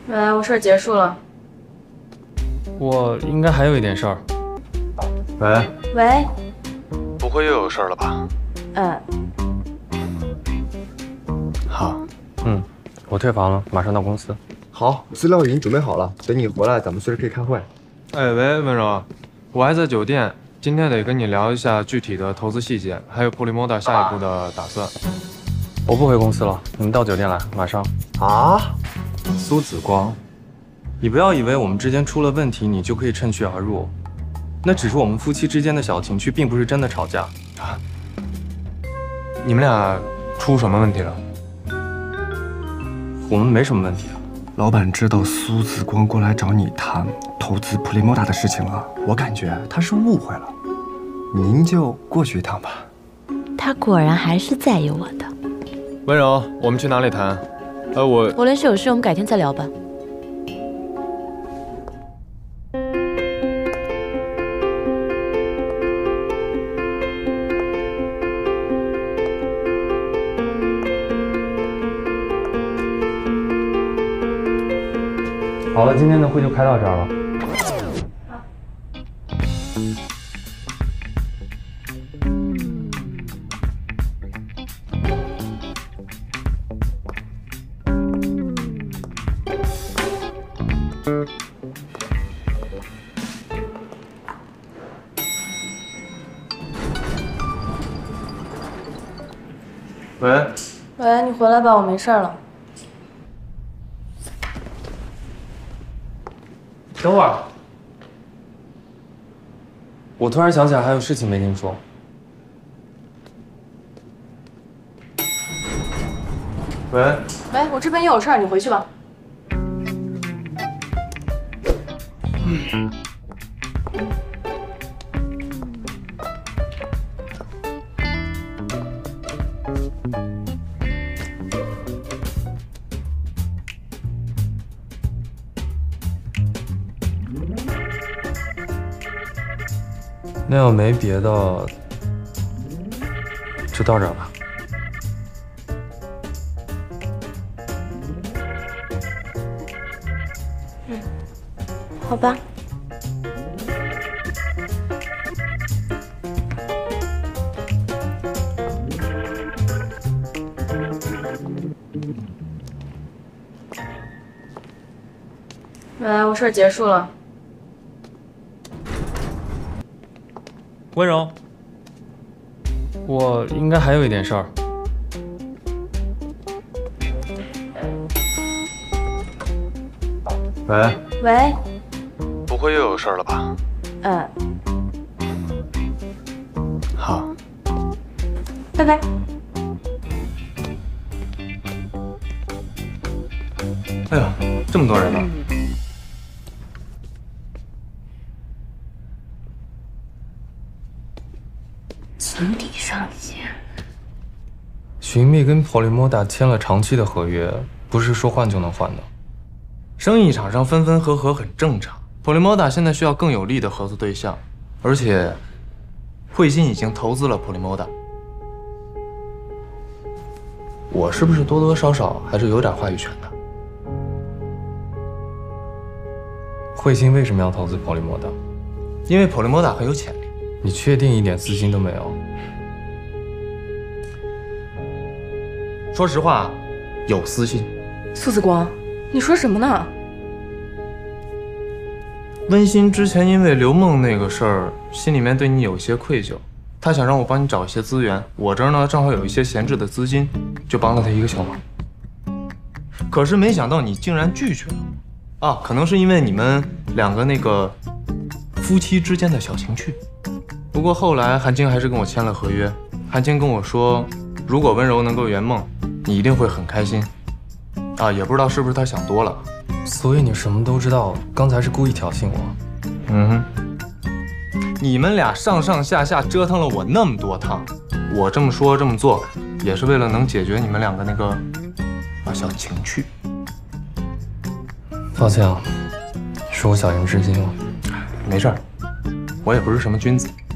喂，我事儿结束了。 我应该还有一点事儿。 喂， 喂， 不会又有事儿了吧？好， 我退房了，马上到公司。 好，资料已经准备好了，等你回来，咱们随时可以开会。 哎喂，温柔，我还在酒店，今天得跟你聊一下具体的投资细节，还有 Polymoda 下一步的打算。 我不回公司了，你们到酒店来，马上。 啊？ 苏子光，你不要以为我们之间出了问题，你就可以趁虚而入。那只是我们夫妻之间的小情趣，并不是真的吵架。 你们俩出什么问题了？ 我们没什么问题啊。 老板知道苏子光过来找你谈投资 Polymoda 的事情了，我感觉他是误会了，您就过去一趟吧。 他果然还是在意我的。 温柔，我们去哪里谈？ 我临时有事，我们改天再聊吧。 好了，今天的会就开到这儿了。 喂， 喂，你回来吧，我没事了。 等会儿，我突然想起来还有事情没跟你说。 喂， 喂，我这边也有事儿，你回去吧。 那要没别的，就到这儿吧。 好吧。 喂，我事儿结束了。 温柔，我应该还有一点事儿。 喂， 喂， 不会又有事儿了吧？好， 拜拜。 哎呀，这么多人呢。 井底上线。 寻觅跟 Polymoda 签了长期的合约，不是说换就能换的。 生意场上分分合合很正常。Polymoda 现在需要更有力的合作对象，而且汇鑫已经投资了 Polymoda， 我是不是多多少少还是有点话语权的？ 汇鑫为什么要投资 Polymoda？ 因为 Polymoda 很有潜力。 你确定一点私心都没有？ 说实话，有私心。 苏子光，你说什么呢？ 温馨之前因为刘梦那个事儿，心里面对你有一些愧疚，他想让我帮你找一些资源，我这儿呢正好有一些闲置的资金，就帮了他一个小忙。可是没想到你竟然拒绝了我啊！可能是因为你们两个那个夫妻之间的小情趣。不过后来韩青还是跟我签了合约，韩青跟我说，如果温柔能够圆梦，你一定会很开心。啊，也不知道是不是他想多了。 所以你什么都知道，刚才是故意挑衅我。 嗯哼，你们俩上上下下折腾了我那么多趟，我这么说这么做，也是为了能解决你们两个那个小情趣。 抱歉啊，是我小人之心了。 没事儿，我也不是什么君子。